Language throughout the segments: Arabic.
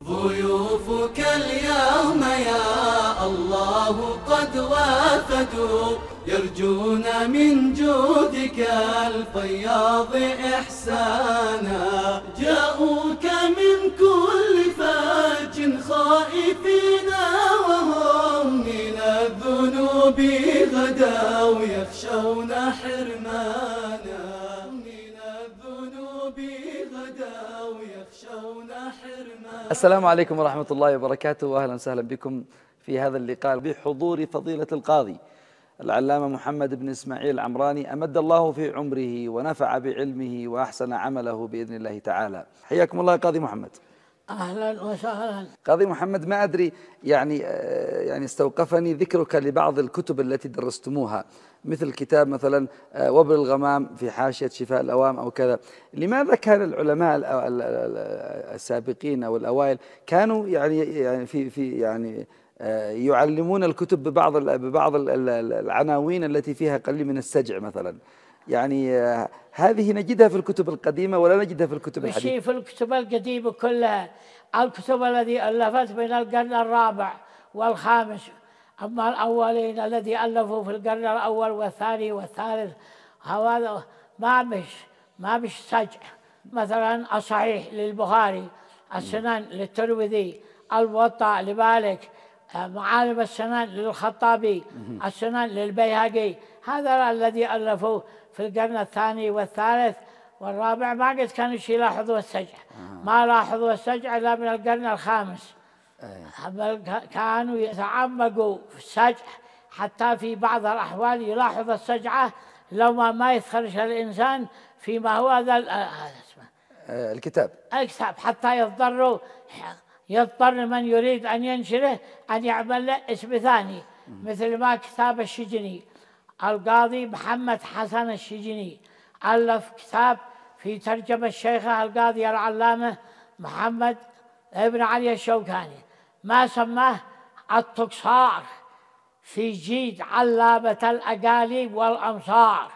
ضيوفك اليوم يا الله قد وافدوا يرجون من جودك الفياض إحسانا، جاءوك من كل فج خائفين وهم من الذنوب غدوا يخشون حرمانا، من الذنوب غدوا يخشون حرمانا. السلام عليكم ورحمة الله وبركاته، وأهلا وسهلا بكم في هذا اللقاء بحضور فضيلة القاضي العلامة محمد بن إسماعيل العمراني، أمد الله في عمره ونفع بعلمه وأحسن عمله بإذن الله تعالى. حياكم الله قاضي محمد. أهلا وسهلا. قاضي محمد، ما أدري يعني استوقفني ذكرك لبعض الكتب التي درستموها، مثل كتاب مثلا وبر الغمام في حاشية شفاء الأوام أو كذا. لماذا كان العلماء السابقين أو الأوائل كانوا يعني يعلمون الكتب ببعض العناوين التي فيها قليل من السجع مثلا؟ يعني هذه نجدها في الكتب القديمة ولا نجدها في الكتب الحديثة؟ في الكتب القديمة كلها، الكتب التي ألفت بين القرن الرابع والخامس. أما الأولين الذي ألفوا في القرن الأول والثاني والثالث هذا ما مش سجع. مثلا الصحيح للبخاري، السنن للترمذي، الموطأ لمالك، معالم السنن للخطابي، السنن للبيهقي. هذا الذي ألفوا في القرن الثاني والثالث والرابع. ما قد كانوا يلاحظوا السجع، ما لاحظوا السجع إلا من القرن الخامس. كانوا يتعمقوا في السجع، حتى في بعض الأحوال يلاحظ السجعة لو ما يدخلش الإنسان فيما هو هذا اسمه الكتاب، حتى يضطر من يريد أن ينشره أن يعمل له اسم ثاني، مثل ما كتاب الشجني. القاضي محمد حسن الشجني ألف كتاب في ترجمة الشيخة القاضي العلامة محمد ابن علي الشوكاني، ما سماه التقصار في جيد علامة الأقاليم والأمصار.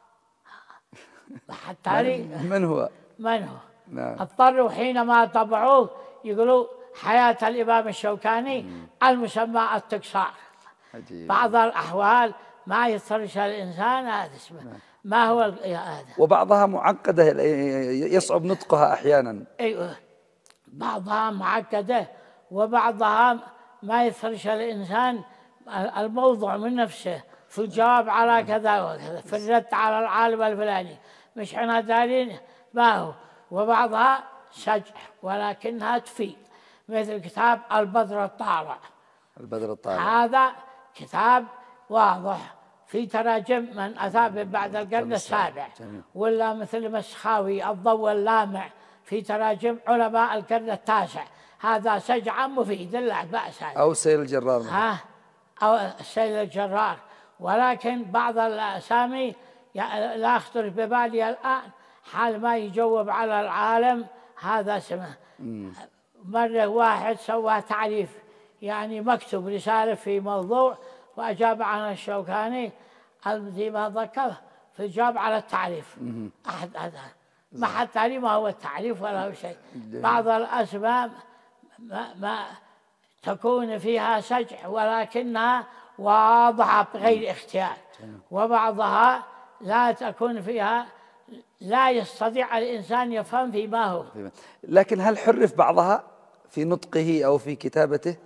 حتى من هو؟ نعم. اضطروا حينما طبعوه يقولوا حياة الإمام الشوكاني المسمى التقصار. بعض الأحوال ما يضطرش الإنسان هذا اسمه ما هو هذا. وبعضها معقدة يصعب نطقها أحيانا. أيوه، بعضها معقدة وبعضها ما يضطرش الإنسان الموضوع من نفسه في الجواب على كذا وكذا، في الرد على العالم الفلاني، مش احنا دارين ما هو. وبعضها سجع ولكنها تفيد، مثل كتاب البدر الطالع. هذا كتاب واضح في تراجم من أتى بعد القرن السابع، ولا مثل مسخاوي الضوء اللامع في تراجم علماء القرن التاسع. هذا سجع مفيد لا بأس. أو سيل الجرار أو سيل الجرار. ولكن بعض الأسامي لا أخطر ببالي الآن حال ما يجوب على العالم هذا اسمه. مرة واحد سوى تعريف، يعني مكتوب رسالة في موضوع وأجاب عنه الشوكاني الذي ما ذكر في الجواب على التعريف. ما حتى لي ما هو التعريف ولا هو شيء. بعض الأسماء ما تكون فيها سجع ولكنها واضحة بغير اختيار، وبعضها لا تكون فيها، لا يستطيع الإنسان يفهم فيما هو. لكن هل حرف بعضها في نطقه أو في كتابته؟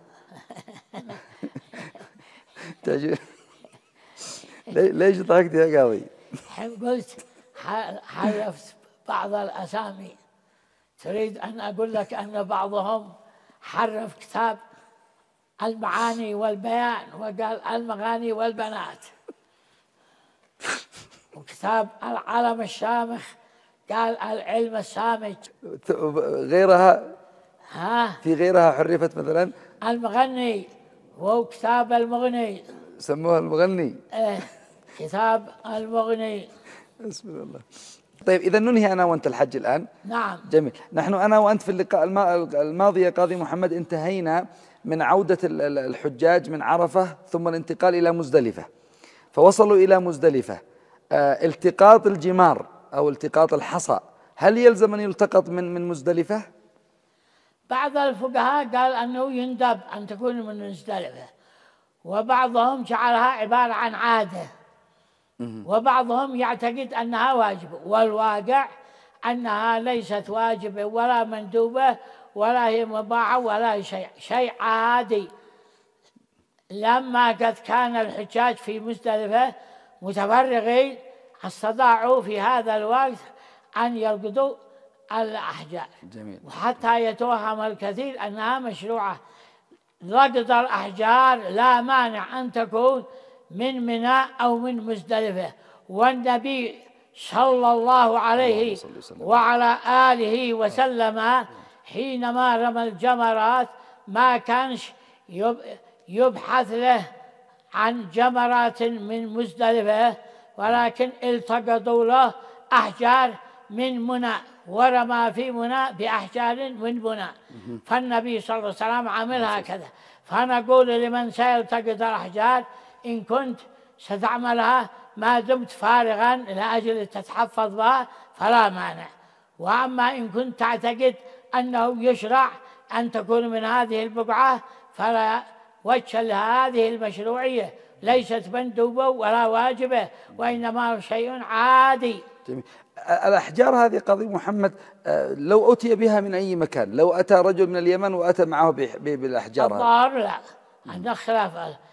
ليش ضحكت يا قاضي؟ قلت حرفت بعض الأسامي. تريد أن أقول لك أن بعضهم حرف كتاب المعاني والبيان وقال المغاني والبنات، وكتاب العلم الشامخ قال العلم السامج. غيرها في غيرها حرفت مثلا المغني، وهو كتاب المغني سموها المغني. كتاب المغني. بسم الله. طيب إذا ننهي أنا وأنت الحج الآن. نعم جميل. نحن أنا وأنت في اللقاء الماضي يا قاضي محمد انتهينا من عودة الحجاج من عرفة ثم الانتقال إلى مزدلفة، فوصلوا إلى مزدلفة. التقاط الجمار أو التقاط الحصى هل يلزم أن يلتقط من مزدلفة؟ بعض الفقهاء قال أنه يندب أن تكون من مزدلفة، وبعضهم جعلها عبارة عن عادة، وبعضهم يعتقد أنها واجبة، والواقع أنها ليست واجبة ولا مندوبة ولا هي مباحة ولا شيء عادي. لما قد كان الحجاج في مزدلفة متفرغين استطاعوا في هذا الوقت أن يلقطوا الأحجار. جميل. وحتى يتوهم الكثير أنها مشروعة. لقط الأحجار لا مانع أن تكون من منى أو من مزدلفة، والنبي صلى الله عليه وعلى آله وسلم حينما رمى الجمرات ما كانش يبحث له عن جمرات من مزدلفة، ولكن التقطوا له أحجار من منى، ورمى في منى بأحجار من منى. فالنبي صلى الله عليه وسلم عمل هكذا. فنقول لمن سيلتقط الأحجار إن كنت ستعملها ما دمت فارغا لأجل تتحفظ بها فلا مانع، وأما إن كنت تعتقد أنه يشرع أن تكون من هذه البقعة فلا وجه لهذه المشروعية، ليست مندوبة ولا واجبة، وإنما شيء عادي. جميل. الأحجار هذه قاضي محمد لو أتي بها من أي مكان، لو أتى رجل من اليمن وأتى معه بالأحجار الظاهر لا، عندنا خلاف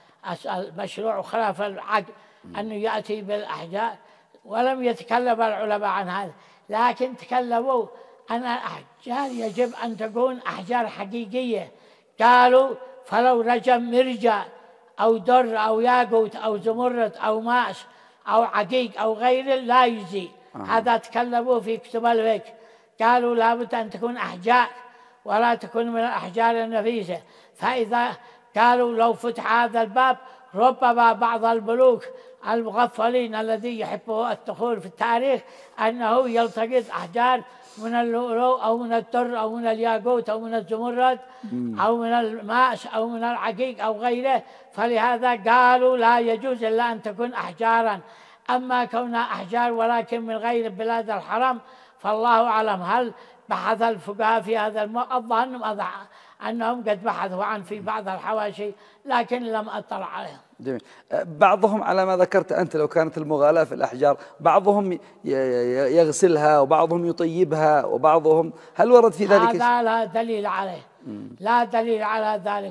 المشروع وخلاف العقل أنه يأتي بالأحجار، ولم يتكلم العلماء عن هذا، لكن تكلموا أن الأحجار يجب أن تكون أحجار حقيقية. قالوا فلو رجم مرجع أو در أو ياقوت أو زمرد أو ماس أو عقيق أو غيره لا يجزي. هذا تكلموا في كتب الفقه، قالوا لابد أن تكون أحجار ولا تكون من الأحجار النفيسة. فإذا قالوا لو فتح هذا الباب ربما بعض الملوك المغفلين الذي يحبوا الدخول في التاريخ أنه يلتقط أحجار من اللؤلؤ أو من الدر أو من الياقوت أو من الزمرد أو من الماس أو من العقيق أو غيره، فلهذا قالوا لا يجوز إلا أن تكون أحجارا. أما كونها أحجار ولكن من غير بلاد الحرم فالله أعلم. هل بحث الفقهاء في هذا الظن أنهم قد بحثوا عن في بعض الحواشي لكن لم أطلع عليهم. جميل. بعضهم على ما ذكرت أنت لو كانت المغالاة في الأحجار بعضهم يغسلها وبعضهم يطيبها وبعضهم، هل ورد في ذلك؟ هذا لا دليل عليه، لا دليل على ذلك،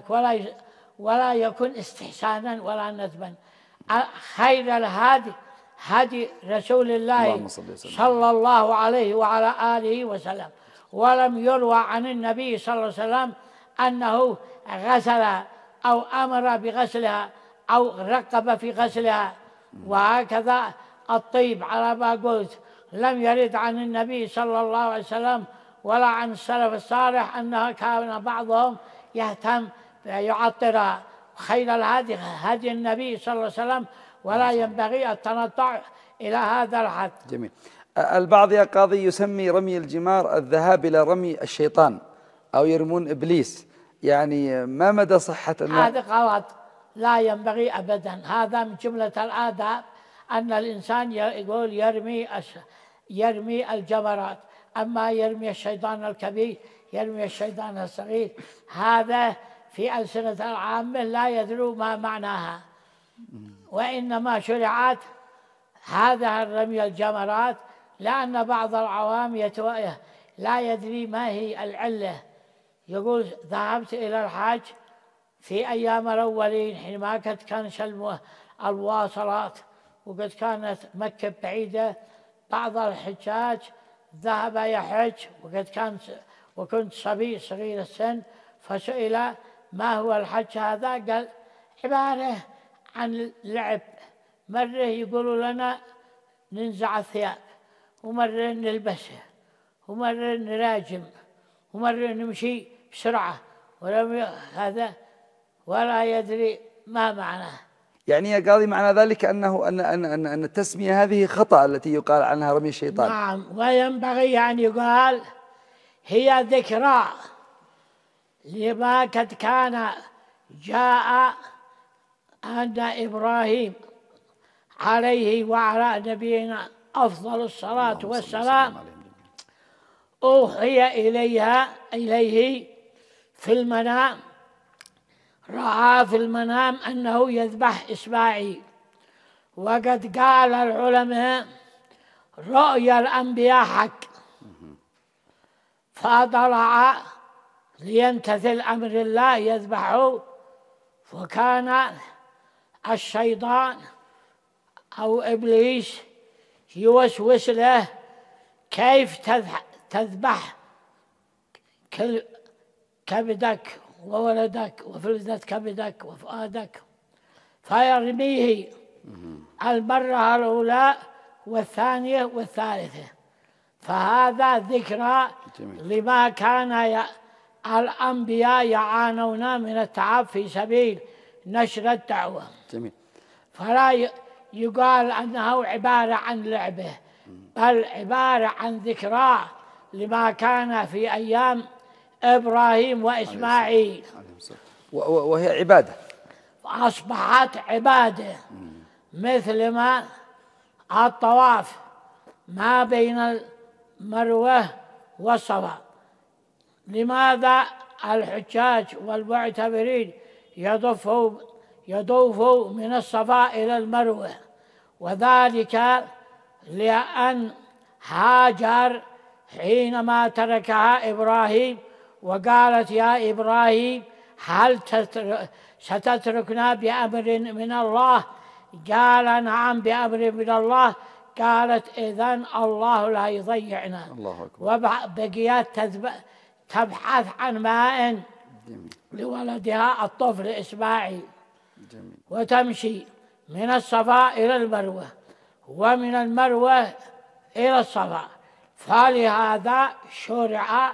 ولا يكون استحسانا ولا ندبا. خير الهادي هدي رسول الله صلى الله عليه وعلى آله وسلم. ولم يروى عن النبي صلى الله عليه وسلم أنه غسل أو أمر بغسلها أو رقب في غسلها. وهكذا الطيب على ما قلت لم يرد عن النبي صلى الله عليه وسلم ولا عن السلف الصالح أنه كان بعضهم يهتم يعطرها. خير الهدي هدي النبي صلى الله عليه وسلم، ولا ينبغي التنطع إلى هذا الحد. جميل. البعض يا قاضي يسمي رمي الجمار الذهاب إلى رمي الشيطان أو يرمون إبليس، يعني ما مدى صحة هذا غلط، لا ينبغي أبدا. هذا من جملة الآداب أن الإنسان يقول يرمي الجمرات، أما يرمي الشيطان الكبير يرمي الشيطان الصغير هذا في ألسنة العامة لا يدروا ما معناها. وإنما شرعت هذا الرمي الجمرات لأن بعض العوام لا يدري ما هي العلة. يقول ذهبت إلى الحج في أيام الأولين حينما قد كانت الواصلات وقد كانت مكة بعيدة. بعض الحجاج ذهب يحج وكنت صبي صغير السن، فسئل ما هو الحج هذا؟ قال عبارة عن لعب. مرة يقولوا لنا ننزع الثياب، ومرة نلبسها، ومرة نراجم، ومرة نمشي بسرعة، هذا ولا يدري ما معناه. يعني يا قاضي معنى ذلك أن التسمية هذه خطأ التي يقال عنها رمي الشيطان. نعم، وينبغي أن يقال هي ذكرى لما قد كان جاء أن إبراهيم عليه وعلى نبينا أفضل الصلاة والسلام أوحي إليه في المنام، رأى في المنام أنه يذبح إسماعيل. وقد قال العلماء رؤيا الأنبياء حق، فطلع ليمتثل أمر الله يذبحه. وكان الشيطان أو إبليس يوسوس له كيف تذبح كبدك وولدك وفلذة كبدك وفؤادك، فيرميه المرة الأولى والثانية والثالثة. فهذا ذكرى لما كان الأنبياء يعانون من التعب في سبيل نشر الدعوة. جميل. فلا يقال أنه عبارة عن لعبة، بل عبارة عن ذكرى لما كان في أيام إبراهيم وإسماعيل، وهي عبادة، أصبحت عبادة مثل ما الطواف ما بين المروة والصفا. لماذا الحجاج والمعتمرين يطوفوا من الصفا إلى المروة؟ وذلك لأن هاجر حينما تركها إبراهيم وقالت يا إبراهيم هل ستتركنا بأمر من الله؟ قال نعم بأمر من الله. قالت إذن الله لا يضيعنا. الله أكبر. وبقيت تبحث عن ماء لولدها الطفل إسماعيل. جميل. وتمشي من الصفا إلى المروة ومن المروة إلى الصفا. فلهذا شرع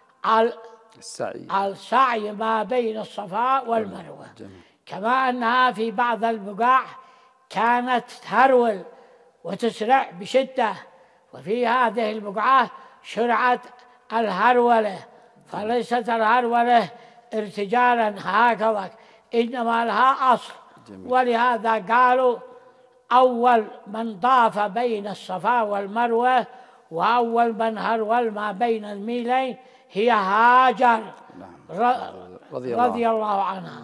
السعي ما بين الصفا والمروة. كما أنها في بعض البقاع كانت تهرول وتسرع بشدة، وفي هذه البقعة شرعت الهرولة، فليست الهرولة ارتجالا هكذا، إنما لها أصل. ولهذا قالوا أول من طاف بين الصفا والمروة وأول من هرول ما بين الميلين هي هاجر رضي الله عنها.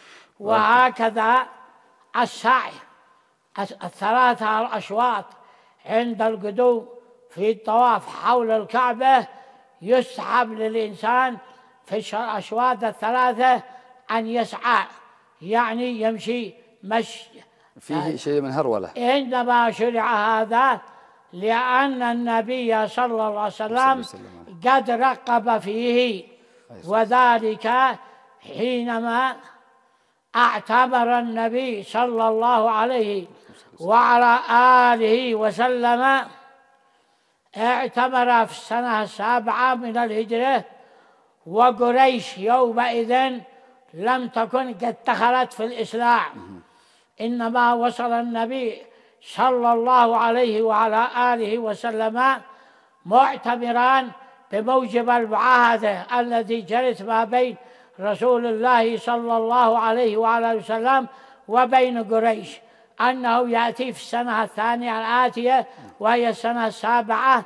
وهكذا السعي الثلاثة الأشواط عند القدوم في الطواف حول الكعبة يسحب للإنسان في الأشواط الثلاثة أن يسعى، يعني يمشي مشي فيه شيء من هرولة. إنما شرع هذا لأن النبي صلى الله عليه وسلم قد رقب فيه، وذلك حينما اعتمر النبي صلى الله عليه وعلى آله وسلم، اعتمر في السنة 7 من الهجرة، وقريش يومئذ لم تكن قد دخلت في الإسلام، إنما وصل النبي صلى الله عليه وعلى آله وسلم معتمران بموجب المعاهدة التي جرت ما بين رسول الله صلى الله عليه وعلى آله وسلم وبين قريش، أنه يأتي في السنة الثانية الآتية وهي السنة 7.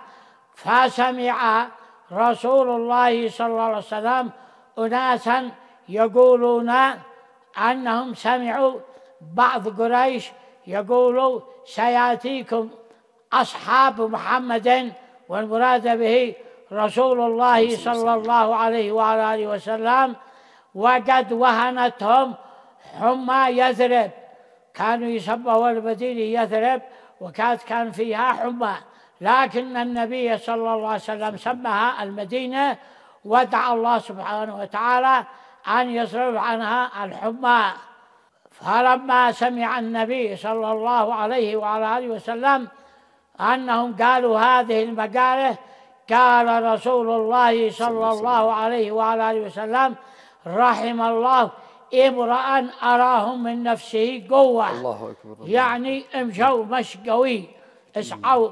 فسمع رسول الله صلى الله عليه وسلم أناسا يقولون أنهم سمعوا بعض قريش يقولوا سيأتيكم أصحاب محمد، والمراد به رسول الله صلى الله عليه وعلى آله وسلم، وقد وهنتهم حمى يثرب. كانوا يسموا المدينة يثرب وكان فيها حمى، لكن النبي صلى الله عليه وسلم سماها المدينة، ودعا الله سبحانه وتعالى أن يصرف عنها الحمى. فلما سمع النبي صلى الله عليه وعلى آله وسلم أنهم قالوا هذه المقالة، قال رسول الله صلى الله عليه وعلى آله وسلم رحم الله امرأ أراهم من نفسه قوة. الله أكبر. يعني امشوا مش قوي، اسعوا،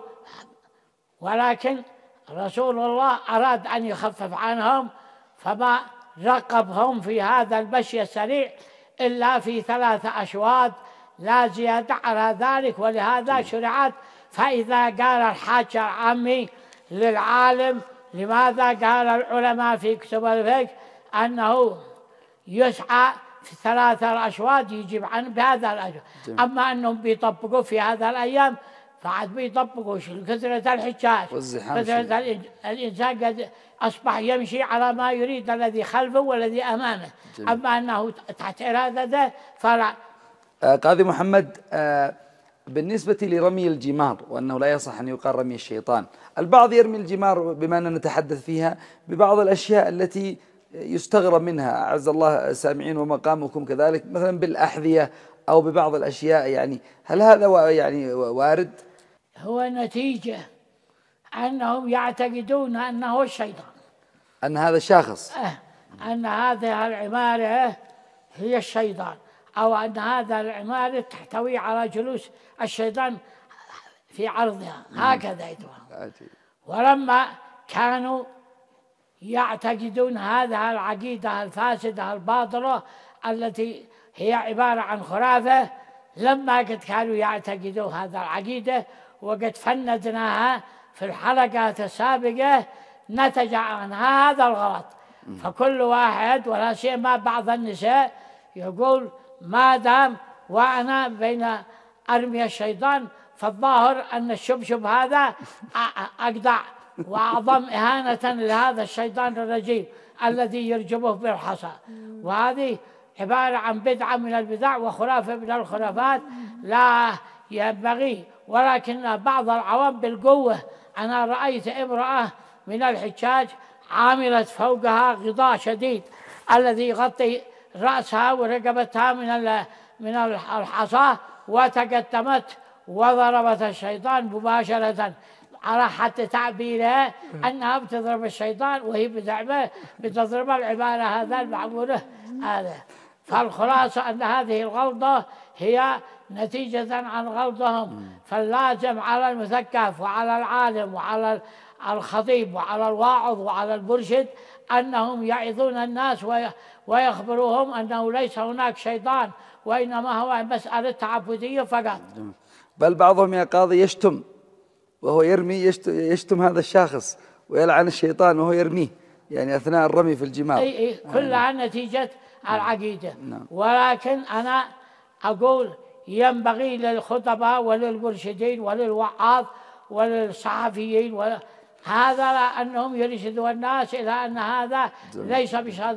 ولكن رسول الله أراد أن يخفف عنهم فما رقبهم في هذا المشي السريع إلا في 3 أشواط لا زيادة على ذلك. ولهذا شرعت. فإذا قال الحاج العامي للعالم، لماذا قال العلماء في كتب الفقه أنه يسعى في 3 أشواط يجيب عنه بهذا الأجر. أما أنهم بيطبقوا في هذا الأيام فعاد بيطبقوا كثرة الحجاج، كثرة الإنسان قد أصبح يمشي على ما يريد الذي خلفه والذي أمامه. أما أنه تحت إرادته فلا. قاضي محمد، بالنسبة لرمي الجمار وأنه لا يصح أن يقال رمي الشيطان، البعض يرمي الجمار بما أننا نتحدث فيها ببعض الأشياء التي يستغرب منها، أعز الله سامعين ومقامكم كذلك، مثلا بالأحذية أو ببعض الأشياء، يعني هل هذا يعني وارد؟ هو نتيجة أنهم يعتقدون أنه الشيطان، أن هذا الشخص أن هذه العمارة هي الشيطان، أو أن هذا العمارة تحتوي على جلوس الشيطان في عرضها، هكذا يتوهم. ولما كانوا يعتقدون هذه العقيدة الفاسدة الباطلة التي هي عبارة عن خرافة، لما قد كانوا يعتقدوا هذا العقيدة وقد فندناها في الحلقات السابقة، نتج عنها هذا الغلط. فكل واحد ولا سيما بعض النساء يقول ما دام وأنا بين أرمي الشيطان فالظاهر أن الشبشب هذا أقدع وأعظم إهانة لهذا الشيطان الرجيم الذي يرجمه بالحصى. وهذه عبارة عن بدعة من البدع وخرافة من الخرافات لا ينبغي. ولكن بعض العوام بالقوة، أنا رأيت امرأة من الحجاج عاملة فوقها غطاء شديد الذي يغطي رأسها ورقبتها من الحصى، وتقدمت وضربت الشيطان مباشرة على حتى تعبيرها أنها بتضرب الشيطان وهي بتضرب العبارة هذا المعمولة هذا. فالخلاصة أن هذه الغلطة هي نتيجة عن غلطهم. فاللازم على المثقف وعلى العالم وعلى الخطيب وعلى الواعظ وعلى المرشد أنهم يعظون الناس ويخبروهم أنه ليس هناك شيطان، وإنما هو مسألة تعبدية فقط. بل بعضهم يا قاضي يشتم وهو يرمي، يشتم هذا الشخص ويلعن الشيطان وهو يرميه، يعني أثناء الرمي في الجمار. أي كلها نتيجة العقيدة. ولكن أنا أقول ينبغي للخطباء وللمرشدين وللوعاظ وللصحفيين هذا أنهم يرشدوا الناس إلى أن هذا ليس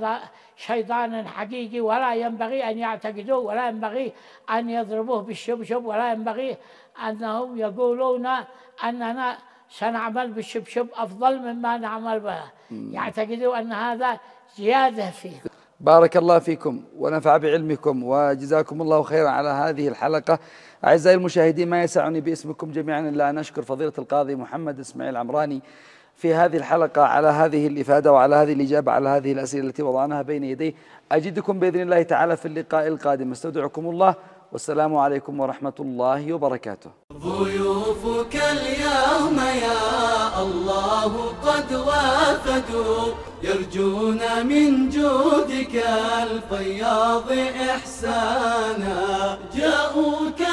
بشيطان حقيقي، ولا ينبغي أن يعتقدوه، ولا ينبغي أن يضربوه بالشبشب، ولا ينبغي أنهم يقولون أننا سنعمل بالشبشب أفضل مما نعمل به، يعتقدوا أن هذا زيادة فيه. بارك الله فيكم ونفع بعلمكم وجزاكم الله خيرا على هذه الحلقة. أعزائي المشاهدين، ما يسعني باسمكم جميعا إلا أن أشكر فضيلة القاضي محمد إسماعيل العمراني في هذه الحلقة على هذه الإفادة وعلى هذه الإجابة على هذه الأسئلة التي وضعناها بين يديه. أجدكم بإذن الله تعالى في اللقاء القادم. استودعكم الله والسلام عليكم ورحمة الله وبركاته. ضيوفك اليوم يا الله قد وافدوا، يرجون من جودك الفياض إحسانا، جاءوك